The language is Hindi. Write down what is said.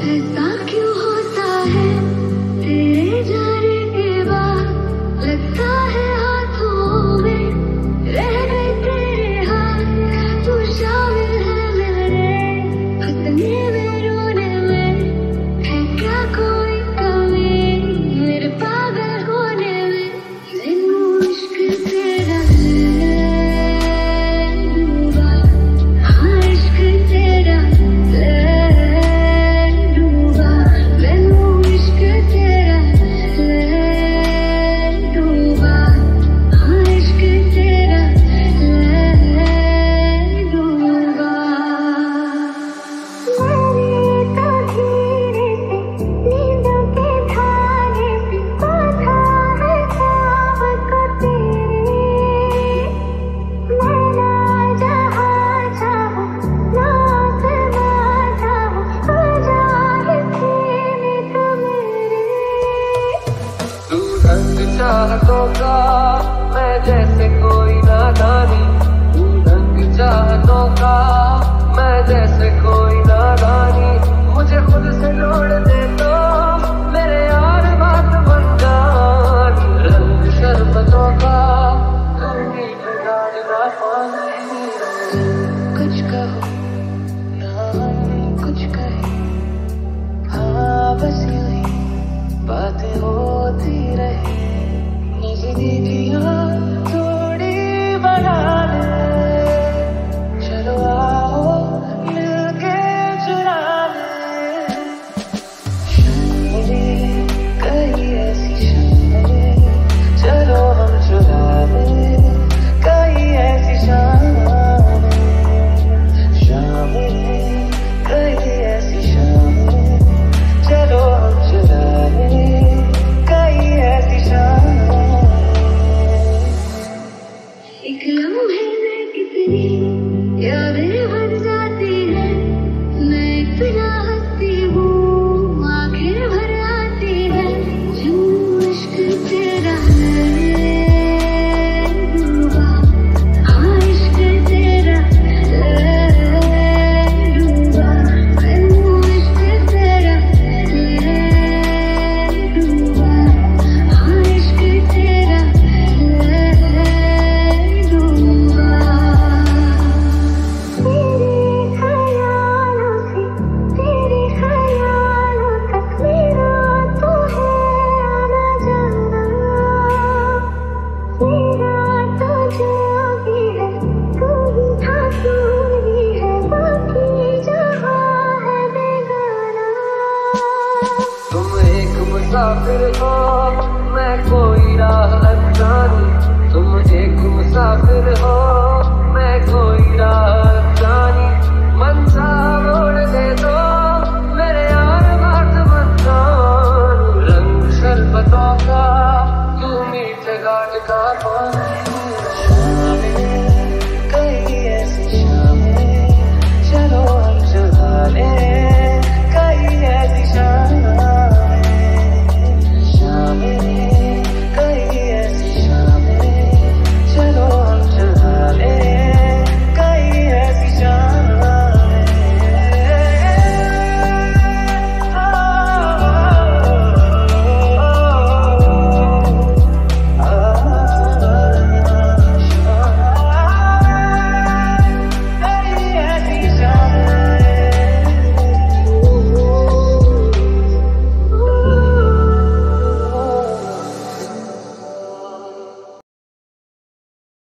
ऐसा क्यों होता है तेरे जाने के बाद, लगता है हाथों में रह गए तेरे हाथ, तू शामिल है मेरे हंसने में रोने में, है क्या कोई कमी मेरे पागल होने में, मैनू इश्क तेरा डूबा, हाँ इश्क तेरा डूबा, मैनू इश्क तेरा डूबा, हाँ इश्क तेरा डूबा। मेरी तो धीरे से नींदों के धारे से बाधा है ख्वाब को तेरे, मैं ना जहाँ चाहूँ ना आसमां चाहूँ, आ जाए सीने को मेरे। तू रंग चाहतों का मैं जैसे कोई नादानी, तू रंग चाहतों का मैं जैसे कोई नादानी, मुझे खुद से जोड़ दे तो मेरे यार बात बन जानी, रंग शरबतों का गर्मी पे डालना पानी। कुछ कहो ना हम कुछ कहें, हाँ बस यूं ही बातें होती रहे, नजदीकियाँ थोड़ी बढ़ा ले, चलो आओ मिलके चुरा ले, शायरी कहीं ऐसी शायरी, चलो हम चुरा ले कहीं ऐसी शायरी, कहीं ऐसी शायरी, चलो हम चुरा ले कहीं ऐसी शायरी। एक लम्हे में कितनी यादें बन जाती है, मैं इतना हंसती हूँ आंखें भर आती है, जन्नू इश्क तेरा डूबा, हाँ इश्क तेरा डूबा, मैनू इश्क तेरा डूबा, हाँ इश्क तेरा डूबा। तेरे ख्यालों तक मेरा तो है आना जाना, मेरा तो जो भी है तू ही था तू ही है, बाकी जहाँ है बेगाना। तुम एक मुसाफिर हो मैं कोई राह अनजानी, तुम एक मुसाफिर हो मैं कोई राह अनजानी, मंज़िल